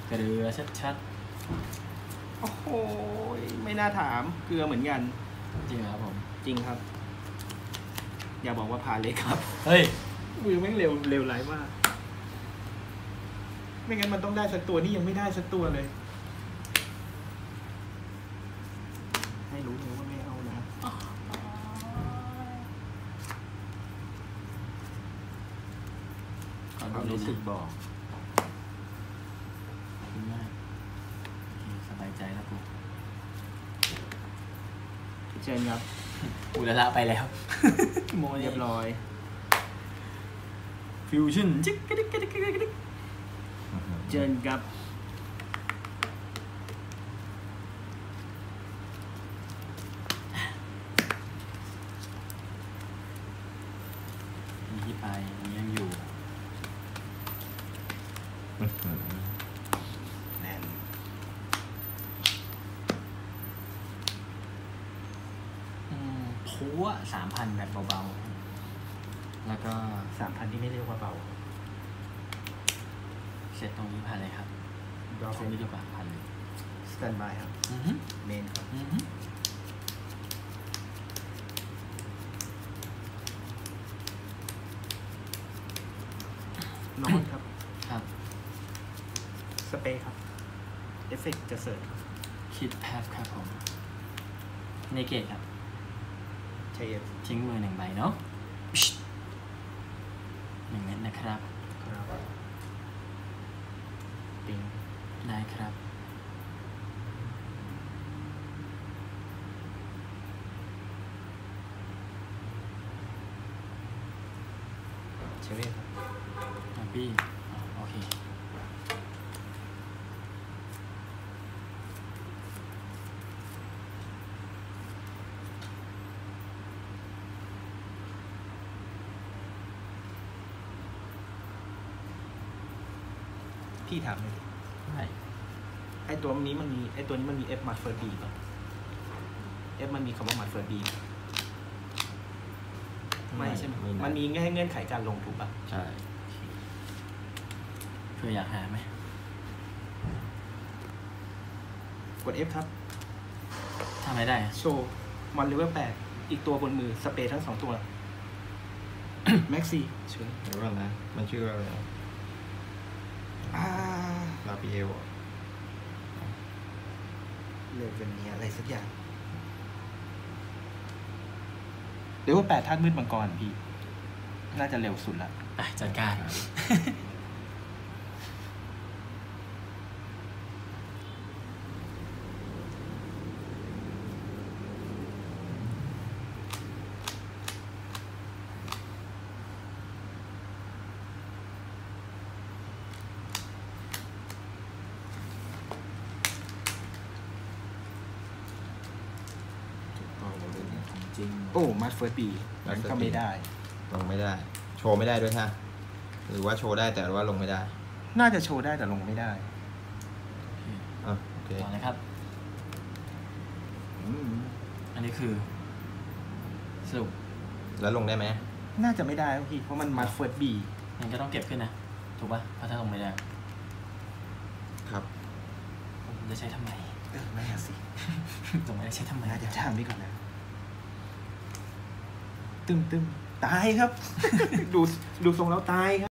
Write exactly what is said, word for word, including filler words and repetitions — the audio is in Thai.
กระเรือชัดๆโอ้โหไม่น่าถามเกลือเหมือนกันจริงครับผมจริงครับอย่าบอกว่าพาเล็กครับเฮ้ยมือแม่งเร็วเร็วร้ายมากไม่งั้นมันต้องได้สักตัวนี่ยังไม่ได้สักตัวเลยให้รู้เลยว่าไม่เอานะความรู้สึกบอกขอบคุณมากสบายใจแล้วกูเชิญครับอุลละไปแล้วโมเรียบร้อยฟิวชั่นจิ๊กกระดิกกระดิกกระดิกเชิญครับมีที่ไปยังอยู่แน่นพัวสามพันแบบเบาๆแล้วก็สามพันที่ไม่เรียกว่าเบาเสร็จตรงนี้พันเลยครับตรงนี้ดีกว่าพันเลยสแตนบายครับเมนครับนอนครับครับสเปรย์ครับเอฟเฟกต์จะเสิร์ฟคิดแพฟครับผมเนเกตครับใช่ทิ้งมือหนึ่งใบเนาะหนึ่งเม็ดนะครับครับปิงได้ครับเชเว่ครับฮับบี้โอเคพี่ถามเลยใช่ไอตัวนี้มันมีไอตัวนี้มันมี F มาเฟิร์สบีป่ะ F มันมีคำว่ามาเฟิร์สบีไม่ใช่ไหมมันมีแค่เงื่อนไขการลงถูกป่ะใช่เพื่ออยากหาไหมกด F ครับทำอะไรได้โชว์มอนเลเวลแปดอีกตัวบนมือสเปรย์ทั้งสองตัวแม็กซี่เชื่อเดี๋ยวก่อนนะมันชื่ออะไรลาปิเอลเลเวลนี้อะไรสักอย่างเดี๋ยวว่าแปดธาตุมืดมังกรพี่น่าจะเร็วสุดละไปจัดการโอ้มาเฟิร์สบีมันก็ไม่ได้ลงไม่ได้โชว์ไม่ได้ด้วยฮะหรือว่าโชว์ได้แต่ว่าลงไม่ได้น่าจะโชว์ได้แต่ลงไม่ได้อ่ะโอเคต่อเลยครับอันนี้คือสรุปแล้วลงได้ไหมน่าจะไม่ได้พี่เพราะมันมาเฟิร์สบีมันก็ต้องเก็บขึ้นนะถูกป่ะเพราะถ้าลงไม่ได้ครับจะใช้ทำไมเออไม่สิลงไม่ได้ใช้ทำไมน่าจะทำดีกว่านะตึมตึมตายครับ ดูดูทรงแล้วตายครับ